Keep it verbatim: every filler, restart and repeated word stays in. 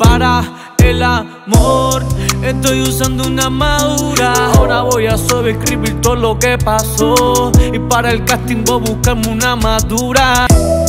Para el amor estoy usando una madura. Ahora voy a sobreescribir todo lo que pasó, y para el casting voy a buscarme una madura.